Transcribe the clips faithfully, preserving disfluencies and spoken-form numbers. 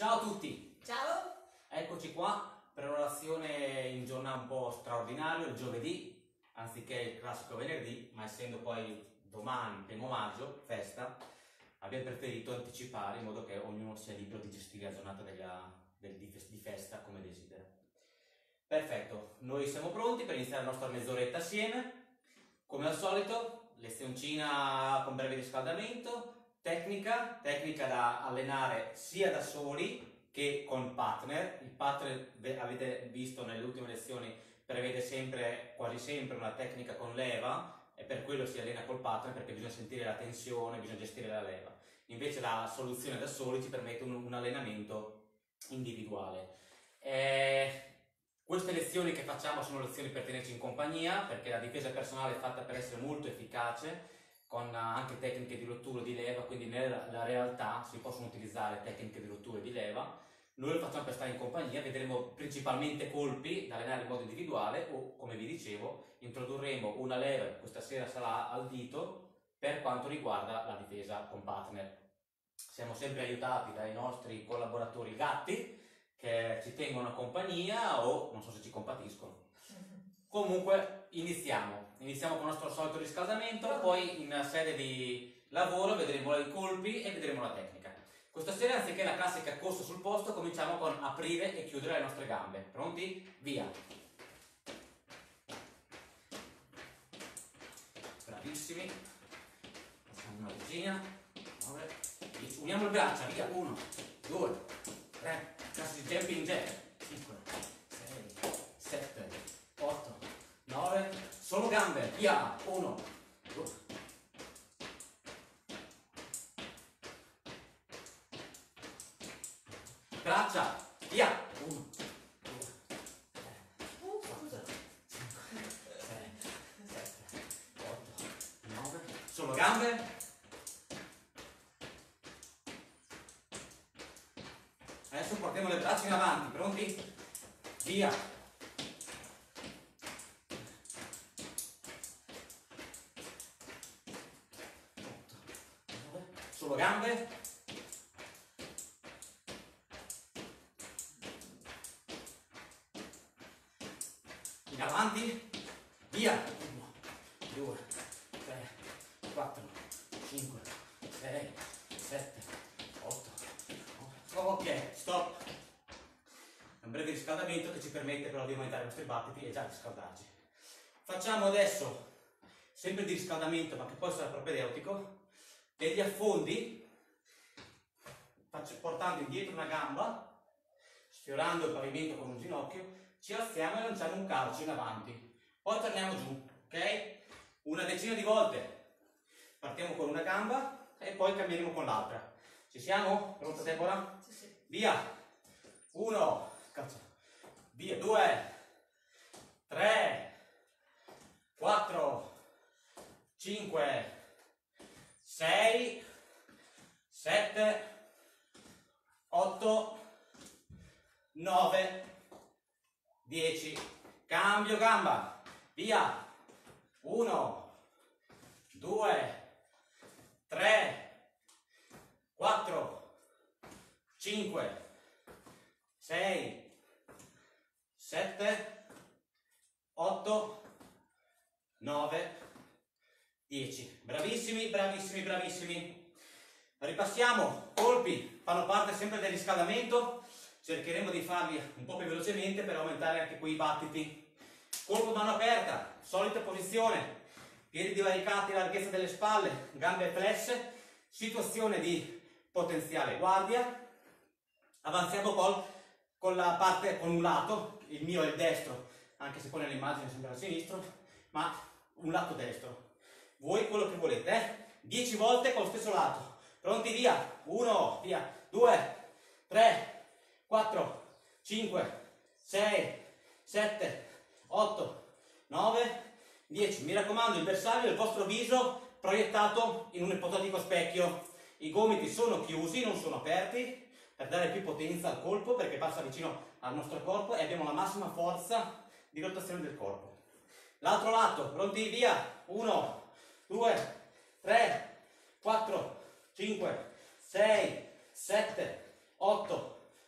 Ciao a tutti! Ciao! Eccoci qua per una lezione in giornata un po' straordinario, il giovedì, anziché il classico venerdì, ma essendo poi domani, primo maggio, festa, abbiamo preferito anticipare in modo che ognuno sia libero di gestire la giornata della, del, di, di festa come desidera. Perfetto, noi siamo pronti per iniziare la nostra mezz'oretta assieme. Come al solito, lezioncina con breve riscaldamento. Tecnica, tecnica da allenare sia da soli che con partner. Il partner, avete visto nelle ultime lezioni, prevede sempre, quasi sempre una tecnica con leva e per quello si allena col partner, perché bisogna sentire la tensione, bisogna gestire la leva. Invece la soluzione da soli ci permette un, un allenamento individuale. Eh, queste lezioni che facciamo sono lezioni per tenerci in compagnia, perché la difesa personale è fatta per essere molto efficace, con anche tecniche di rottura e di leva, quindi nella realtà si possono utilizzare tecniche di rottura e di leva. Noi lo facciamo per stare in compagnia, vedremo principalmente colpi da allenare in modo individuale o, come vi dicevo, introdurremo una leva, questa sera sarà al dito, per quanto riguarda la difesa con partner. Siamo sempre aiutati dai nostri collaboratori gatti, che ci tengono compagnia o non so se ci compatiscono. Comunque iniziamo, iniziamo con il nostro solito riscaldamento, poi in sede di lavoro vedremo i colpi e vedremo la tecnica. Questa sera, anziché la classica corsa sul posto, cominciamo con aprire e chiudere le nostre gambe. Pronti? Via! Bravissimi, facciamo una regina, uniamo le braccia, via, uno, due, tre, classici jumping jack, cinque, sei, sette, otto, nove, solo gambe, via, uno, due, braccia, via, uno, due, tre, quattro, cinque, sei, sette, otto, nove, solo gambe. Adesso portiamo le braccia in avanti, pronti? Via! Solo gambe. In avanti. Via! uno, due, tre, quattro, cinque, sei, sette, otto, nove. Ok, stop. È un breve riscaldamento che ci permette però di aumentare i nostri battiti e già riscaldarci. Facciamo adesso, sempre di riscaldamento, ma che poi sarà propedeutico, degli affondi, portando indietro una gamba, sfiorando il pavimento con un ginocchio, ci alziamo e lanciamo un calcio in avanti. Poi torniamo giù, ok? Una decina di volte. Partiamo con una gamba e poi cambieremo con l'altra. Ci siamo? Pronta Deborah? Sì, sì. Via! Uno, calcio. Via, due, tre, quattro, cinque, sei, sette, otto, nove, dieci. Cambio gamba. Via. uno, due, tre, quattro, cinque, sei, sette, otto, nove, dieci. Bravissimi, bravissimi, bravissimi. Ripassiamo. Colpi fanno parte sempre del riscaldamento. Cercheremo di farli un po' più velocemente per aumentare anche quei battiti. Colpo mano aperta, solita posizione, piedi divaricati, larghezza delle spalle, gambe flesse, situazione di potenziale guardia. Avanziamo col, con la parte, con un lato, il mio è il destro, anche se poi nell'immagine sembra il sinistro, ma un lato destro. Voi quello che volete, eh? dieci volte con lo stesso lato. Pronti, via! uno, via, due, tre, quattro, cinque, sei, sette, otto, nove, dieci. Mi raccomando, il bersaglio è il vostro viso proiettato in un ipotetico specchio. I gomiti sono chiusi, non sono aperti, per dare più potenza al colpo, perché passa vicino al nostro corpo e abbiamo la massima forza di rotazione del corpo. L'altro lato, pronti, via! uno, due, tre, quattro, cinque, sei, sette, otto,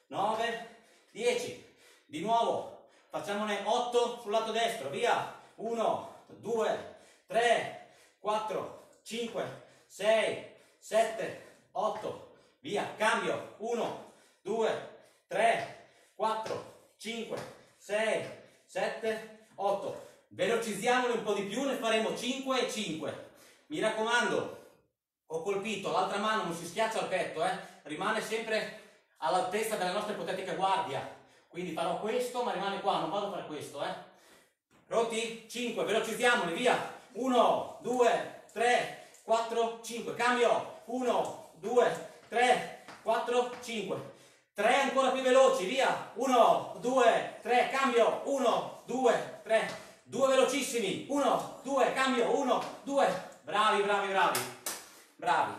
dieci, di nuovo, facciamone otto sul lato destro, via, uno, due, tre, quattro, cinque, sei, sette, otto, via, cambio, uno, due, tre, quattro, cinque, sei, sette, otto, velocizziamole un po' di più, ne faremo cinque e cinque, mi raccomando, ho colpito, l'altra mano non si schiaccia al petto, eh? Rimane sempre all'altezza della nostra ipotetica guardia, quindi farò questo ma rimane qua, non vado a fare questo, eh? Pronti? cinque, velocizziamoli, via, uno, due, tre, quattro, cinque, cambio, uno, due, tre, quattro, cinque, tre ancora più veloci, via, uno, due, tre, cambio, uno, due, tre, due velocissimi, uno, due, cambio, uno, due, bravi, bravi, bravi, bravi.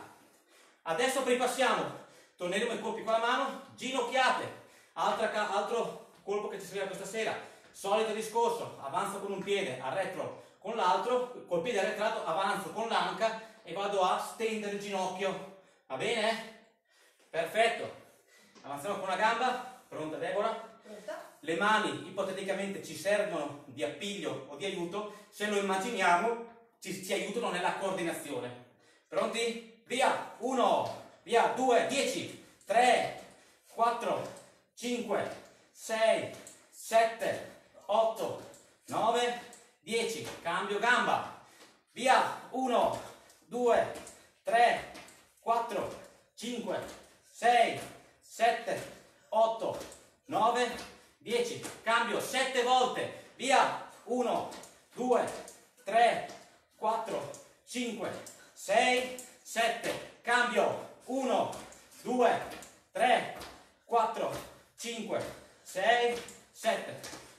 Adesso ripassiamo, torneremo ai colpi con la mano, ginocchiate, Altra, altro colpo che ci servirà questa sera, solito discorso, avanzo con un piede, arretro con l'altro, col piede arretrato avanzo con l'anca e vado a stendere il ginocchio, va bene? Perfetto, avanziamo con una gamba, pronta Deborah? Pronta. Le mani ipoteticamente ci servono di appiglio o di aiuto, se lo immaginiamo ci, ci aiutano nella coordinazione. Pronti? Via, uno, via, due, dieci, tre, quattro, cinque, sei, sette, otto, nove, dieci, cambio gamba, via, uno, due, tre, quattro, cinque, sei, sette, otto, nove, dieci, cambio sette volte, via, uno, due, tre, quattro, cinque, sei, sette, cambio, uno, due, tre, quattro, cinque, sei, sette,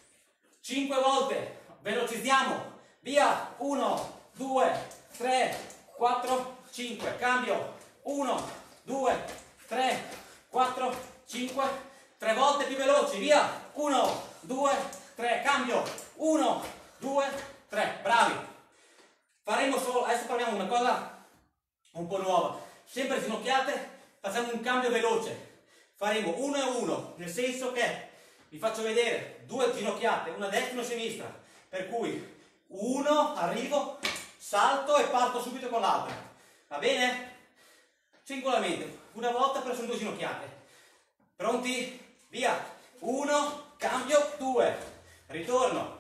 cinque volte, velocizziamo, via, uno, due, tre, quattro, cinque, cambio, uno, due, tre, quattro, cinque, tre volte più veloci, via, uno, due, tre, cambio, uno, due, tre, bravi. Faremo solo, adesso parliamo di una cosa un po' nuova, sempre ginocchiate, facciamo un cambio veloce. Faremo uno e uno, nel senso che vi faccio vedere due ginocchiate, una a destra e una a sinistra, per cui uno, arrivo, salto e parto subito con l'altra, va bene? Singolarmente, una volta per sono due ginocchiate. Pronti? Via, uno, cambio, due, ritorno,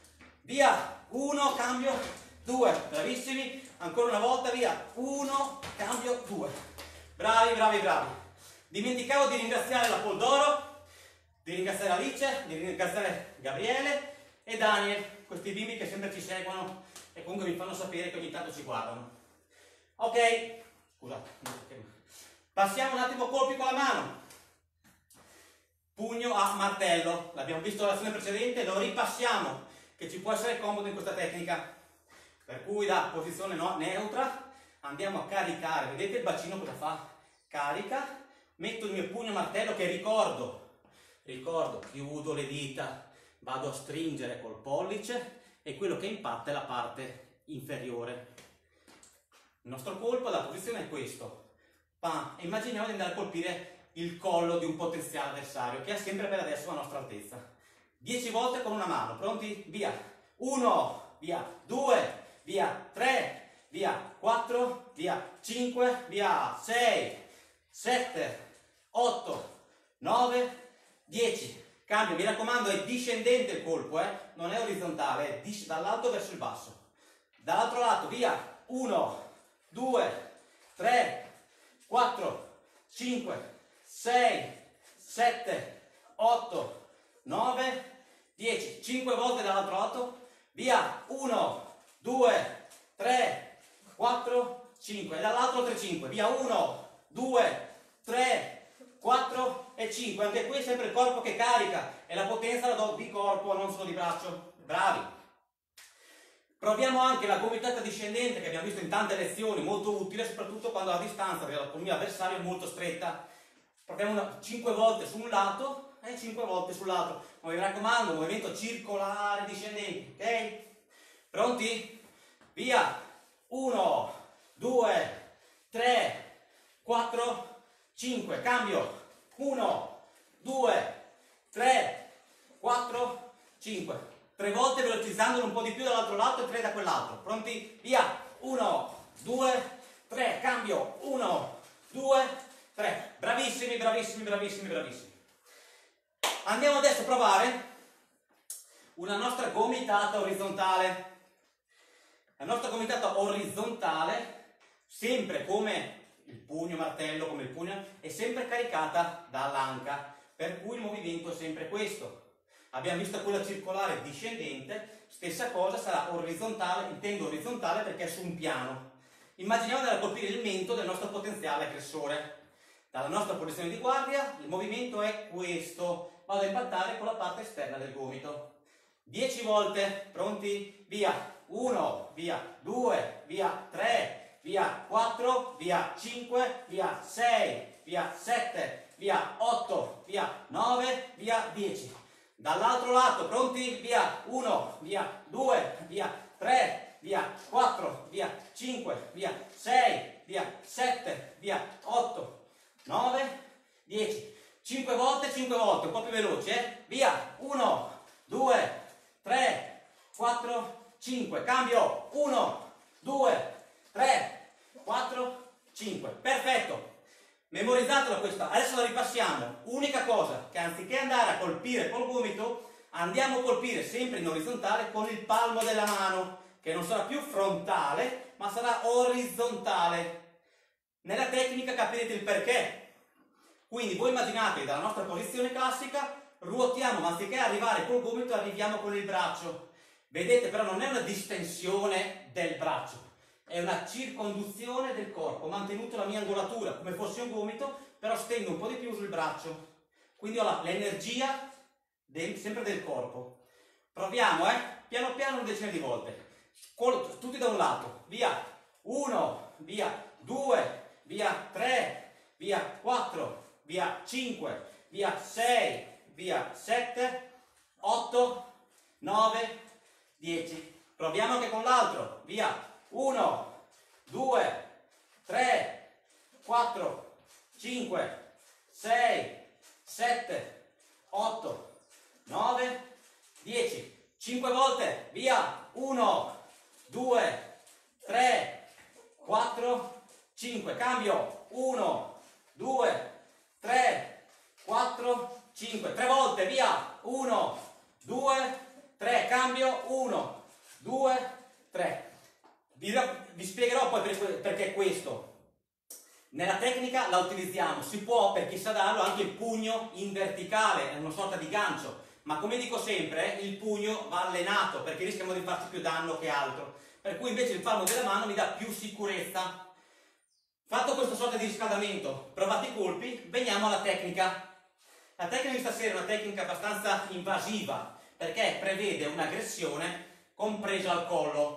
via, uno, cambio, due, bravissimi, ancora una volta, via, uno, cambio, due, bravi, bravi, bravi. Dimenticavo di ringraziare la Poldoro, di ringraziare Alice, di ringraziare Gabriele e Daniel, questi bimbi che sempre ci seguono e comunque mi fanno sapere che ogni tanto ci guardano. Ok, scusate, passiamo un attimo colpi con la mano. Pugno a martello, l'abbiamo visto nell'azione precedente, lo ripassiamo, che ci può essere comodo in questa tecnica. Per cui da posizione no, neutra andiamo a caricare, vedete il bacino cosa fa? Carica. Metto il mio pugno a martello che ricordo, ricordo, chiudo le dita, vado a stringere col pollice e quello che impatta è la parte inferiore. Il nostro colpo, la posizione è questo. Pam. Immaginiamo di andare a colpire il collo di un potenziale avversario che è sempre per adesso la nostra altezza. dieci volte con una mano, pronti? Via. uno, via. due, via. tre, via. quattro, via. cinque, via. sei, sette, otto, nove, dieci, cambio, mi raccomando è discendente il colpo, eh? Non è orizzontale, è dall'alto verso il basso, dall'altro lato, via, uno, due, tre, quattro, cinque, sei, sette, otto, nove, dieci, cinque volte dall'altro lato, via, uno, due, tre, quattro, cinque, e dall'altro altre cinque, via, uno, due, tre, quattro e cinque, anche qui è sempre il corpo che carica e la potenza la do di corpo, non solo di braccio, bravi. Proviamo anche la gomitata discendente che abbiamo visto in tante lezioni, molto utile soprattutto quando la distanza con il mio avversario è molto stretta. Proviamo cinque volte su un lato e cinque volte sull'altro, ma mi raccomando, movimento circolare discendente, ok? Pronti? Via! uno, due, tre, quattro, cinque, cambio, uno, due, tre, quattro, cinque. Tre volte velocizzandolo un po' di più dall'altro lato e tre da quell'altro. Pronti? Via! uno, due, tre, cambio. uno, due, tre. Bravissimi, bravissimi, bravissimi, bravissimi. Andiamo adesso a provare una nostra gomitata orizzontale. La nostra gomitata orizzontale, sempre come il pugno martello, come il pugno, è sempre caricata dall'anca, per cui il movimento è sempre questo. Abbiamo visto quella circolare discendente, stessa cosa sarà orizzontale, intendo orizzontale perché è su un piano. Immaginiamo di andare a colpire il mento del nostro potenziale aggressore. Dalla nostra posizione di guardia il movimento è questo, vado a impattare con la parte esterna del gomito. dieci volte, pronti? Via! uno, via due, via tre, via quattro, via cinque, via sei, via sette, via otto, via nove, via dieci. Dall'altro lato, pronti? Via uno, via due, via tre, via quattro, via cinque, via sei, via sette, via otto, nove, dieci. cinque volte, cinque volte, un po' più veloce, eh? Via! uno, due, tre, quattro, cinque. Cambio! uno, due, tre, quattro, cinque. Perfetto! Memorizzatela questa, adesso la ripassiamo. Unica cosa, che anziché andare a colpire col gomito, andiamo a colpire sempre in orizzontale con il palmo della mano, che non sarà più frontale, ma sarà orizzontale. Nella tecnica capirete il perché. Quindi voi immaginate dalla nostra posizione classica, ruotiamo, ma anziché arrivare col gomito, arriviamo con il braccio. Vedete, però non è una distensione del braccio, è una circonduzione del corpo. Ho mantenuto la mia angolatura come fosse un gomito, però stendo un po' di più sul braccio. Quindi ho l'energia del, sempre del corpo. Proviamo, eh? Piano piano una decina di volte. Col, tutti da un lato. Via. uno, via due, via tre, via quattro, via cinque, via sei, via sette, otto, nove, dieci. Proviamo anche con l'altro. Via. uno, due, tre, quattro, cinque, sei, sette, otto, nove, dieci. cinque volte. Via. uno, due, tre, quattro, cinque. Cambio. uno, due, tre, quattro, cinque. tre volte. Via. uno, due, tre. Cambio. uno, due, tre. Vi, vi spiegherò poi perché questo. Nella tecnica la utilizziamo, si può, per chi sa darlo, anche il pugno in verticale, è una sorta di gancio, ma come dico sempre, il pugno va allenato perché rischiamo di farci più danno che altro, per cui invece il palmo della mano mi dà più sicurezza. Fatto questa sorta di riscaldamento, provate i colpi, veniamo alla tecnica. La tecnica di stasera è una tecnica abbastanza invasiva perché prevede un'aggressione compresa al collo.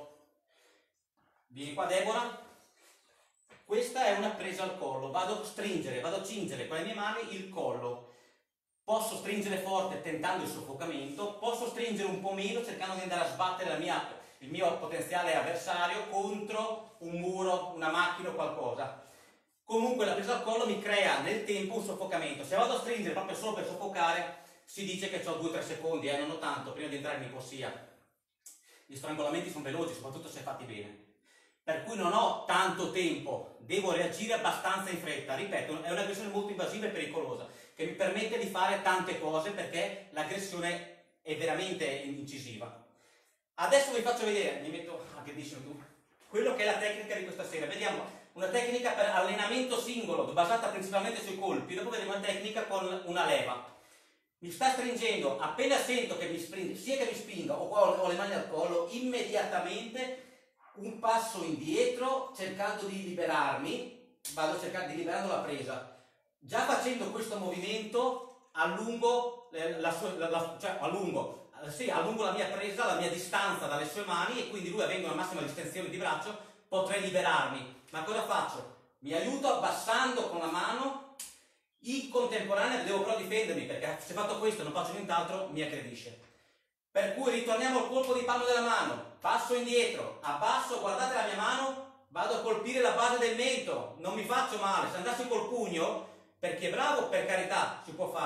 Vieni qua Deborah. Questa è una presa al collo, vado a stringere, vado a cingere con le mie mani il collo. Posso stringere forte tentando il soffocamento, posso stringere un po' meno cercando di andare a sbattere la mia, il mio potenziale avversario contro un muro, una macchina o qualcosa. Comunque la presa al collo mi crea nel tempo un soffocamento. Se vado a stringere proprio solo per soffocare, si dice che ho due tre secondi, eh, non ho tanto, prima di entrare in ipossia. Gli strangolamenti sono veloci, soprattutto se fatti bene. Per cui non ho tanto tempo, devo reagire abbastanza in fretta. Ripeto, è un'aggressione molto invasiva e pericolosa, che mi permette di fare tante cose perché l'aggressione è veramente incisiva. Adesso vi faccio vedere, mi metto aggredisci tu, quello che è la tecnica di questa sera. Vediamo una tecnica per allenamento singolo, basata principalmente sui colpi. Dopo vedremo una tecnica con una leva. Mi sta stringendo, appena sento che mi spinga, sia che mi spinga o ho le mani al collo, immediatamente un passo indietro cercando di liberarmi, vado a cercare di liberando la presa. Già facendo questo movimento allungo la, la, la, cioè allungo, sì, allungo la mia presa, la mia distanza dalle sue mani e quindi lui, avendo una massima distensione di braccio, potrei liberarmi. Ma cosa faccio? Mi aiuto abbassando con la mano, in contemporanea devo però difendermi perché se fatto questo e non faccio nient'altro mi aggredisce. Per cui ritorniamo al colpo di palmo della mano, passo indietro, abbasso, guardate la mia mano, vado a colpire la base del mento, non mi faccio male. Se andassi col pugno, per chi è bravo, per carità, si può fare, ma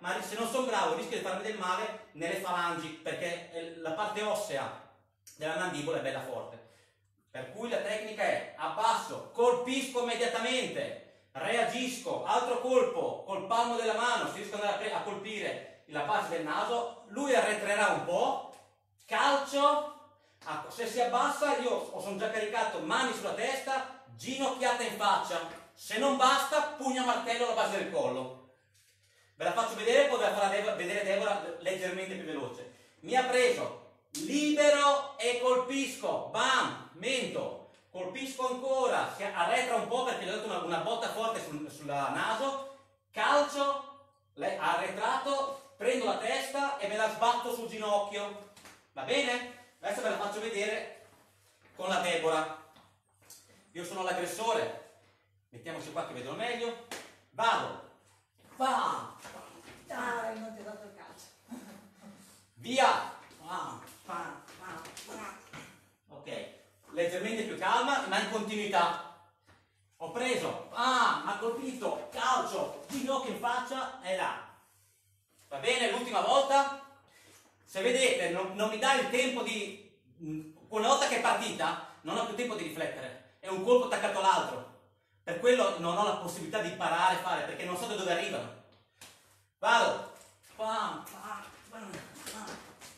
ma se non sono bravo rischio di farmi del male nelle falangi, perché la parte ossea della mandibola è bella forte. Per cui la tecnica è: abbasso, colpisco immediatamente, reagisco, altro colpo col palmo della mano, se riesco ad andare a colpire la base del naso, lui arretrerà un po', calcio, se si abbassa io sono già caricato, mani sulla testa, ginocchiata in faccia, se non basta pugno a martello alla base del collo. Ve la faccio vedere, poi ve la farà Deborah, vedere Deborah leggermente più veloce. Mi ha preso, libero e colpisco, bam, mento, colpisco ancora, si arretra un po' perché gli ho dato una, una botta forte sul sulla naso, calcio, lei ha arretrato, prendo la testa e me la sbatto sul ginocchio, va bene? Adesso ve la faccio vedere con la Deborah. Io sono l'aggressore, mettiamoci qua che vedo meglio, vado, bam, Dai, non ti ho dato il calcio. via, bam, bam, bam, bam. Ok, leggermente più calma ma in continuità. Ho preso, ah, ha colpito, calcio, ginocchio in faccia e là. Va bene, l'ultima volta. Se vedete, non, non mi dà il tempo di... Una volta che è partita, non ho più tempo di riflettere. È un colpo attaccato all'altro. Per quello non ho la possibilità di parare e fare, perché non so da dove arrivano. Vado. Pam, pam, pam, pam.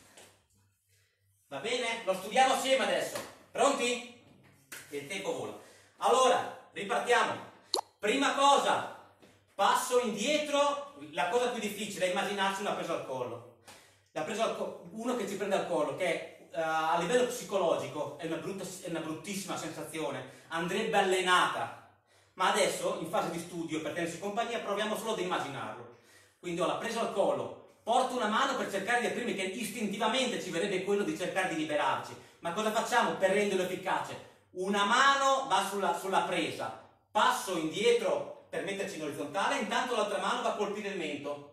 Va bene? Lo studiamo assieme adesso. Pronti? Il tempo vola. Allora, ripartiamo. Prima cosa, passo indietro. La cosa più difficile è immaginarsi una presa al collo. La presa al collo, uno che ci prende al collo, che uh, a livello psicologico è una, brutta, è una bruttissima sensazione, andrebbe allenata. Ma adesso, in fase di studio, per tenersi compagnia, proviamo solo ad immaginarlo. Quindi ho la presa al collo, porto una mano per cercare di aprirmi, che istintivamente ci verrebbe quello di cercare di liberarci. Ma cosa facciamo per renderlo efficace? Una mano va sulla, sulla presa, passo indietro per metterci in orizzontale, intanto l'altra mano va a colpire il mento.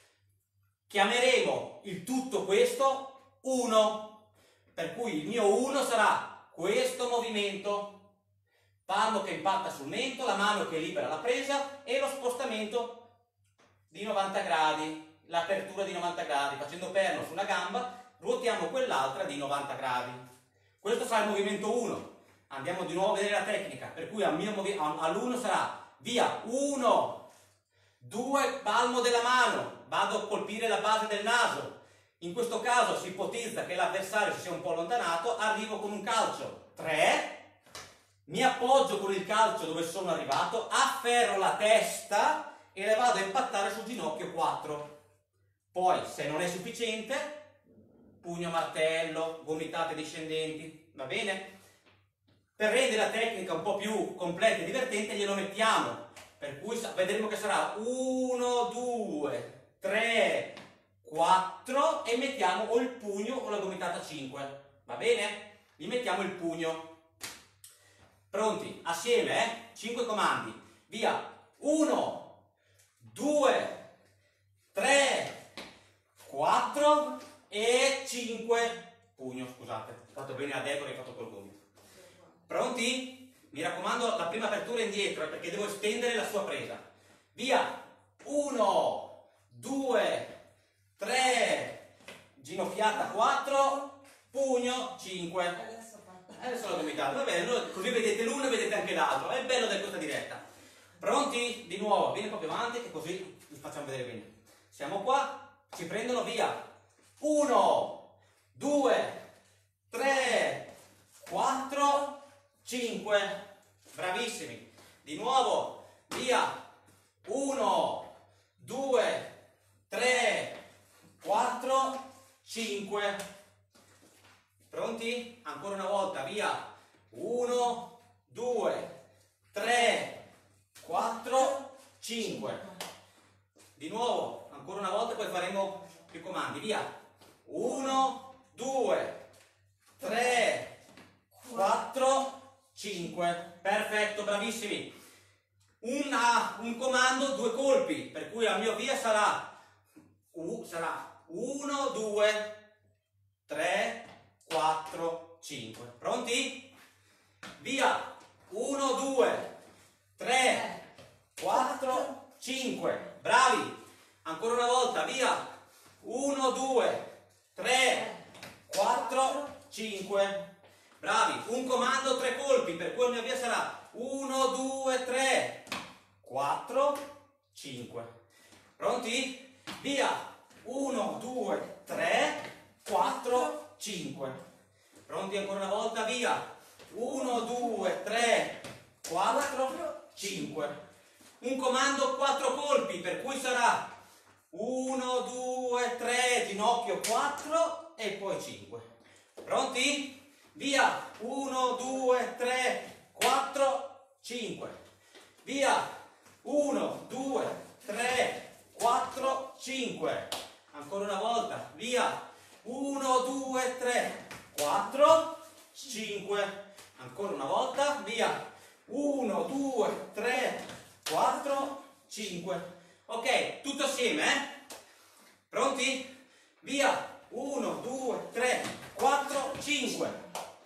Chiameremo il tutto questo uno, per cui il mio uno sarà questo movimento, palmo che impatta sul mento, la mano che libera la presa e lo spostamento di novanta gradi, l'apertura di novanta gradi, facendo perno su una gamba, ruotiamo quell'altra di novanta gradi. Questo sarà il movimento uno. Andiamo di nuovo a vedere la tecnica, per cui all'uno sarà via, uno, due, palmo della mano, vado a colpire la base del naso. In questo caso si ipotizza che l'avversario si sia un po' allontanato, arrivo con un calcio, tre, mi appoggio con il calcio dove sono arrivato, afferro la testa e le vado a impattare sul ginocchio, quattro. Poi, se non è sufficiente, pugno martello, gomitate discendenti, va bene? Per rendere la tecnica un po' più completa e divertente glielo mettiamo, per cui vedremo che sarà uno, due, tre, quattro e mettiamo o il pugno o la gomitata cinque, va bene? Gli mettiamo il pugno. Pronti? Assieme, eh? cinque comandi, via, uno, due, tre, quattro e cinque, pugno, scusate, ho fatto bene a Deborah e ho fatto col gomito. Pronti? Mi raccomando, la prima apertura è indietro perché devo estendere la sua presa. Via! uno, due, tre, ginocchiata quattro, pugno cinque. Adesso l'ho gomitato. Va bene, così vedete l'uno e vedete anche l'altro. È il bello di questa diretta. Pronti? Di nuovo, vieni proprio avanti che così vi facciamo vedere bene. Siamo qua, ci prendono via. uno, due, tre, quattro, cinque, bravissimi, di nuovo, via, uno, due, tre, quattro, cinque, pronti? Ancora una volta, via, uno, due, tre, quattro, cinque, di nuovo, ancora una volta, poi faremo più comandi, via, uno, due, tre, quattro, cinque, perfetto, bravissimi. Una, un comando, due colpi, per cui al mio via sarà uh, sarà uno, due, tre, quattro, cinque. Pronti? Via, uno, due, tre, quattro, cinque, bravi. Ancora una volta, via. uno, due, tre, quattro, cinque. Bravi, un comando, tre colpi, per cui la mia via sarà uno, due, tre, quattro, cinque. Pronti? Via. uno, due, tre, quattro, cinque. Pronti ancora una volta? Via. uno, due, tre, quattro, cinque. Un comando, quattro colpi, per cui sarà uno, due, tre, ginocchio, quattro e poi cinque. Pronti? Via. uno, due, tre, quattro, cinque. Via. uno, due, tre, quattro, cinque. Ancora una volta. Via. uno, due, tre, quattro, cinque. Ancora una volta. Via. uno, due, tre, quattro, cinque. Ok, tutto assieme, eh? Pronti? Via. uno, due, tre, quattro, cinque.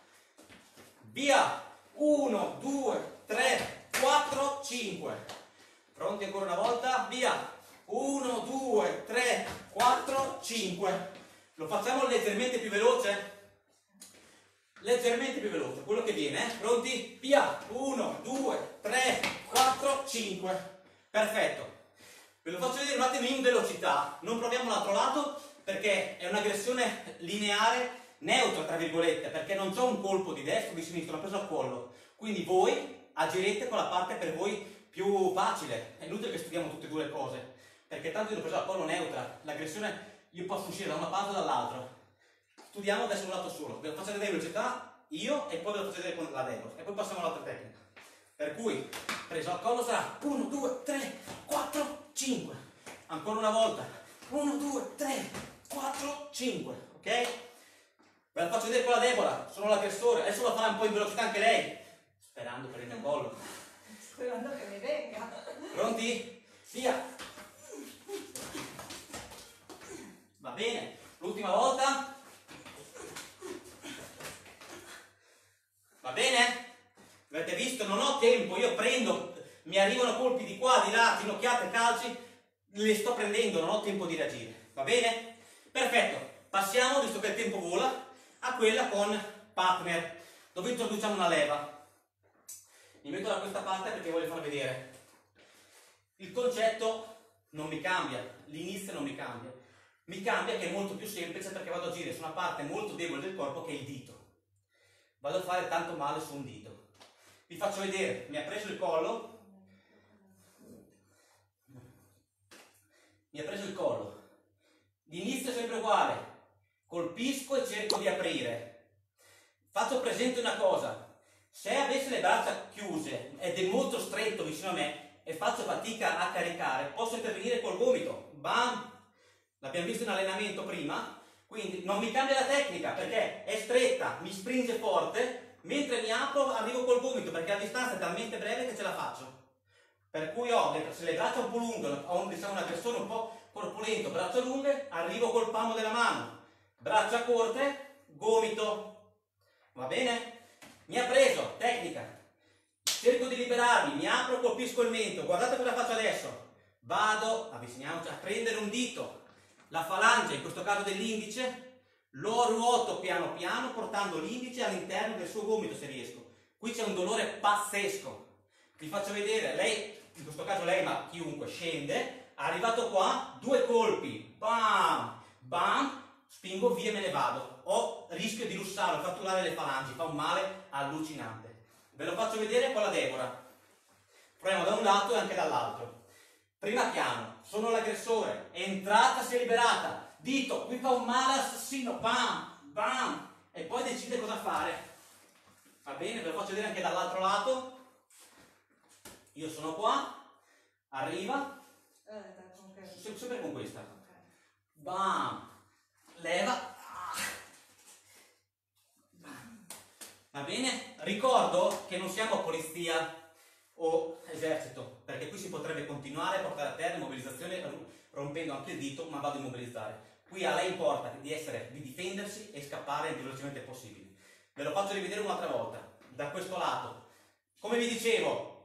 Via. uno, due, tre, quattro, cinque. Pronti ancora una volta? Via. uno, due, tre, quattro, cinque. Lo facciamo leggermente più veloce? Leggermente più veloce, quello che viene, eh? Pronti? Via. uno, due, tre, quattro, cinque. Perfetto. Ve lo faccio vedere un attimo in velocità. Non proviamo l'altro lato perché è un'aggressione lineare, neutra tra virgolette, perché non c'è un colpo di destra o di sinistra, l'ho preso al collo. Quindi voi agirete con la parte per voi più facile. È inutile che studiamo tutte e due le cose, perché tanto io l'ho preso al collo neutra. L'aggressione io posso uscire da una parte o dall'altra. Studiamo adesso un lato solo. Ve lo faccio vedere in velocità io e poi ve lo faccio vedere con la Deborah. E poi passiamo all'altra tecnica. Per cui preso al collo sarà uno, due, tre, quattro, cinque. Ancora una volta. uno, due, tre, quattro, cinque. Ok? Ve la faccio vedere con la Deborah. Sono l'aggressore. Adesso la farà un po' in velocità anche lei. Sperando per il mio collo. Sperando che mi venga. Pronti? Via. Va bene. L'ultima volta. Va bene? Avete visto? Non ho tempo. Io prendo, mi arrivano colpi di qua, di là, ginocchiate, calci. Le sto prendendo, non ho tempo di reagire. Va bene? Perfetto. Passiamo, visto che il tempo vola, a quella con partner, dove introduciamo una leva. Mi metto da questa parte perché voglio far vedere. Il concetto non mi cambia, l'inizio non mi cambia. Mi cambia che è molto più semplice perché vado a agire su una parte molto debole del corpo che è il dito. Vado a fare tanto male su un dito. Vi faccio vedere, mi ha preso il collo. Mi ha preso il collo. L'inizio è sempre uguale. Colpisco e cerco di aprire. Faccio presente una cosa. Se avessi le braccia chiuse ed è molto stretto vicino a me e faccio fatica a caricare, posso intervenire col gomito. Bam! L'abbiamo visto in allenamento prima. Quindi non mi cambia la tecnica perché è stretta, mi stringe forte, mentre mi apro arrivo col gomito perché la distanza è talmente breve che ce la faccio. Per cui ho, se le braccia un po' lunghe, ho diciamo, un aggressore un po' corpulento, braccia lunghe, arrivo col palmo della mano. Braccia corte, gomito. Va bene? Mi ha preso, tecnica. Cerco di liberarmi, mi apro, colpisco il mento. Guardate cosa faccio adesso. Vado, avviciniamoci, a prendere un dito. La falange, in questo caso dell'indice, lo ruoto piano piano portando l'indice all'interno del suo gomito se riesco. Qui c'è un dolore pazzesco. Vi faccio vedere, lei, in questo caso lei, ma chiunque, scende, arrivato qua, due colpi, bam, bam, spingo via e me ne vado. Ho rischio di lussare, fratturare le falangi, fa un male allucinante. Ve lo faccio vedere con la Deborah. Proviamo da un lato e anche dall'altro. Prima piano, sono l'aggressore, entrata, si è liberata, dito, qui fa un male assassino, bam, bam, e poi decide cosa fare. Va bene, ve lo faccio vedere anche dall'altro lato. Io sono qua, arriva, eh, sempre con questa, bam, leva, va bene? Ricordo che non siamo polizia o esercito, perché qui si potrebbe continuare a portare a terra immobilizzazione rompendo anche il dito, ma vado a immobilizzare. Qui a lei importa di essere, di difendersi e scappare il più velocemente possibile. Ve lo faccio rivedere un'altra volta, da questo lato. Come vi dicevo,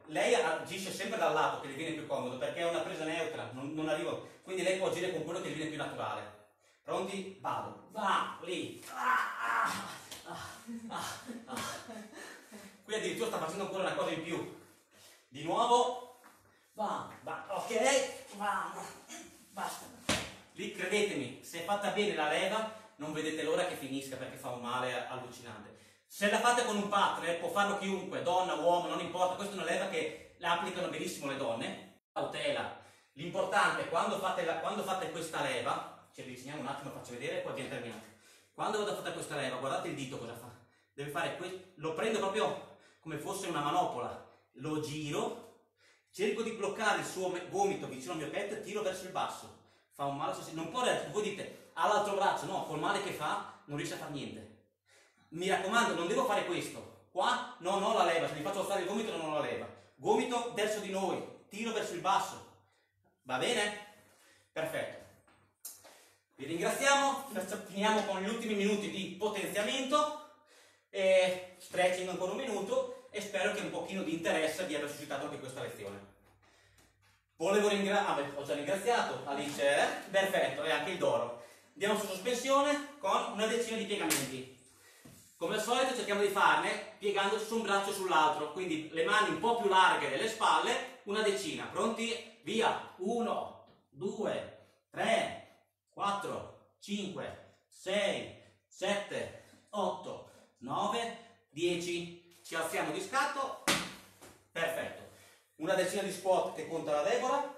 lei agisce sempre dal lato che le viene più comodo perché è una presa neutra, non, non arrivo, quindi lei può agire con quello che le viene più naturale. Pronti? Vado, va, lì. Ah, ah, ah, ah, ah. Qui addirittura sta facendo ancora una cosa in più. Di nuovo, va, va, ok, va, basta. Lì credetemi, se è fatta bene la leva, non vedete l'ora che finisca perché fa un male allucinante. Se la fate con un partner, può farlo chiunque, donna, uomo, non importa, questa è una leva che la applicano benissimo le donne. Cautela. L'importante è quando fate, la, quando fate questa leva, ci avviciniamo un attimo, faccio vedere, poi abbiamo terminato. Quando vado a fare questa leva, guardate il dito cosa fa. Deve fare questo, lo prendo proprio come fosse una manopola, lo giro, cerco di bloccare il suo gomito vicino al mio petto e tiro verso il basso. Fa un male, non può reagire, voi dite, ha l'altro braccio, no, col male che fa non riesce a fare niente. Mi raccomando, non devo fare questo. Qua non ho la leva, se mi faccio alzare il gomito non ho la leva. Gomito verso di noi, tiro verso il basso. Va bene? Perfetto. Vi ringraziamo, finiamo con gli ultimi minuti di potenziamento e stretching ancora un minuto e spero che un pochino di interesse vi abbia suscitato anche questa lezione. Volevo ringraziare, ah, ho già ringraziato Alice, eh? Perfetto, e anche il Doro. Andiamo su sospensione con una decina di piegamenti. Come al solito cerchiamo di farne piegandoci su un braccio e sull'altro, quindi le mani un po' più larghe delle spalle, una decina. Pronti? Via! uno, due, tre, quattro, cinque, sei, sette, otto, nove, dieci. Ci alziamo di scatto. Perfetto. Una decina di squat che conta la Deborah.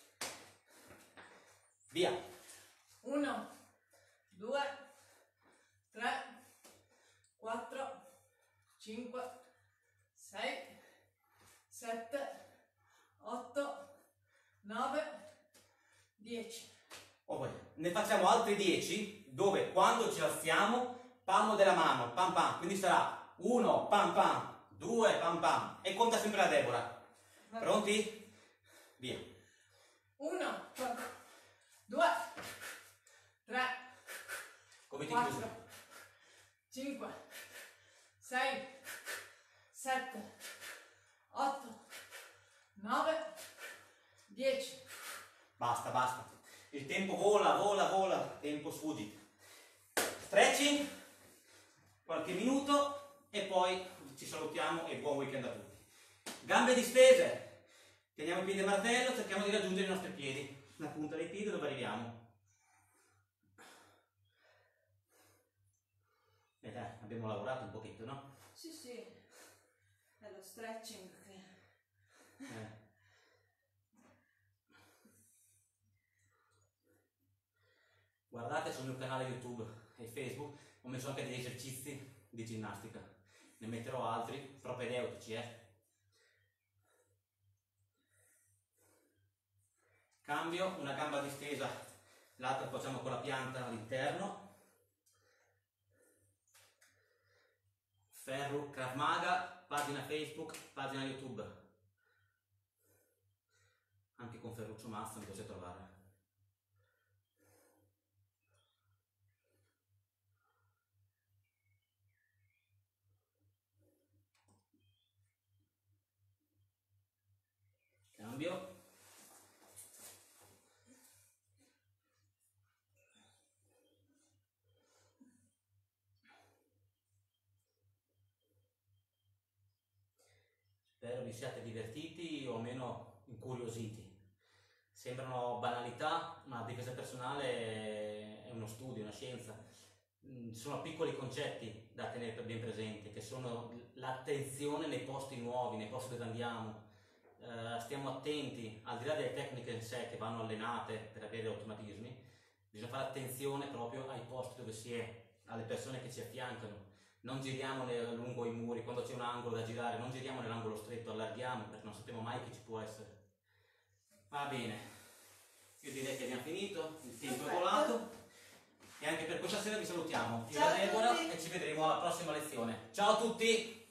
Via. uno, due, tre, quattro, cinque, sei, sette, otto, nove, dieci. Oh, poi ne facciamo altri dieci dove quando ci alziamo palmo della mano, pam pam, quindi sarà uno, pam pam, due, pam pam e conta sempre la Deborah. Pronti? Via. uno, due, tre, Come ti quattro, chiusi? cinque, sei, sette, otto, nove, dieci. Basta, basta. Il tempo vola, vola, vola, tempo sfuggi. Stretching, qualche minuto e poi ci salutiamo e buon weekend a tutti. Gambe distese, teniamo i piedi a martello, cerchiamo di raggiungere i nostri piedi, la punta dei piedi dove arriviamo. E dai, abbiamo lavorato un pochetto, no? Sì, sì, è lo stretching che... Eh. Guardate sul mio canale YouTube e Facebook, ho messo anche degli esercizi di ginnastica, ne metterò altri, propedeutici, eh. Cambio, una gamba distesa, l'altra facciamo con la pianta all'interno. Ferru Krav Maga, pagina Facebook, pagina YouTube. Anche con Ferruccio Mazza mi piace trovare. Cambio. Spero vi siate divertiti o almeno incuriositi. Sembrano banalità, ma la difesa personale è uno studio, una scienza. Sono piccoli concetti da tenere ben presenti, che sono l'attenzione nei posti nuovi, nei posti dove andiamo. Uh, stiamo attenti, al di là delle tecniche in sé che vanno allenate per avere automatismi, bisogna fare attenzione proprio ai posti dove si è, alle persone che ci affiancano. Non giriamo lungo i muri, quando c'è un angolo da girare, non giriamo nell'angolo stretto, allarghiamo perché non sappiamo mai che ci può essere. Va bene, io direi che abbiamo finito, il tempo è volato e anche per questa sera vi salutiamo. Io e Deborah e ci vedremo alla prossima lezione. Ciao a tutti!